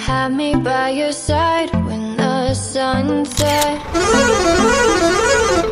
Have me by your side when the sun sets.